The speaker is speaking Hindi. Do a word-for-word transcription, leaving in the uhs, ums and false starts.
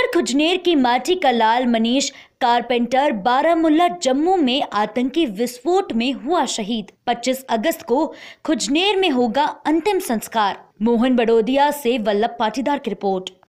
खुजनेर की माटी का लाल मनीष कारपेंटर बारामुल्ला जम्मू में आतंकी विस्फोट में हुआ शहीद। पच्चीस अगस्त को खुजनेर में होगा अंतिम संस्कार। मोहन बड़ोदिया से वल्लभ पाटीदार की रिपोर्ट।